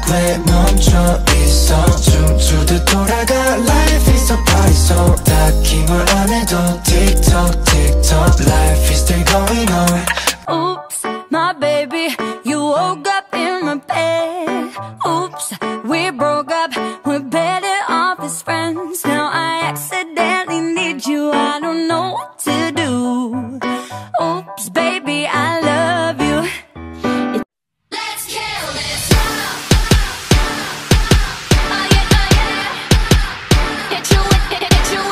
왜 멈춰 있어 춤추듯 돌아가 Life is a party so 딱히 뭘 안 해도 TikTok TikTok Life is still going on. Oops, my baby, you woke up in my bed. Oops, we broke up, we're better off as friends. Now I accidentally need you, I don't know what to do. Oops, baby, I love you. Let's kill this love. Oh yeah, oh yeah. Hit you with that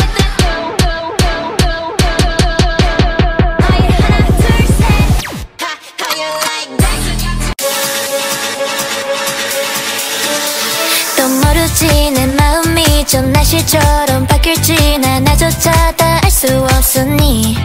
Oh yeah, Thursday. How you like that? 또 모르지 내 마음이 전 날씨처럼 바뀔지 나 나조차 다 알 수 없으니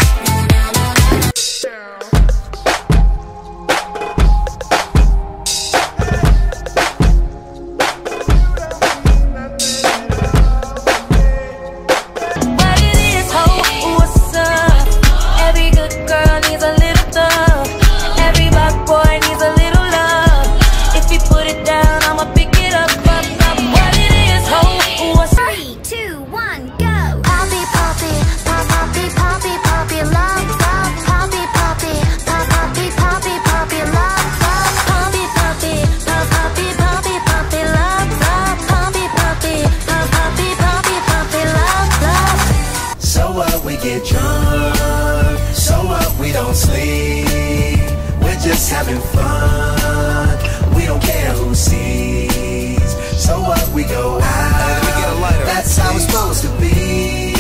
get drunk, so what, we don't sleep, we're just having fun, we don't care who sees, so what, we go out, that's how it's supposed to be.